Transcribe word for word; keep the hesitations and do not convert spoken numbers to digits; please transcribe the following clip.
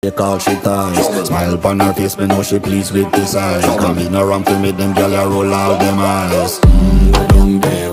Take all she ties. Smile upon her face, me know she pleased with this eyes. Come in around to meet them, girl, I roll out them eyes. Mmm, go down there.